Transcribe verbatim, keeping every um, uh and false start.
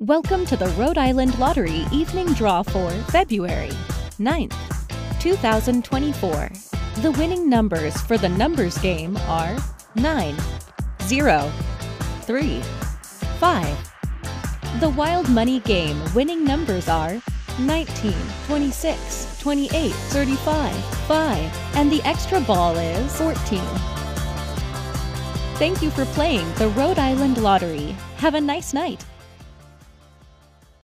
Welcome to the Rhode Island Lottery Evening Draw for February ninth, two thousand twenty-four. The winning numbers for the numbers game are nine, zero, three, five. The Wild Money game winning numbers are nineteen, twenty-six, twenty-eight, thirty-five, five, and the extra ball is fourteen. Thank you for playing the Rhode Island Lottery. Have a nice night.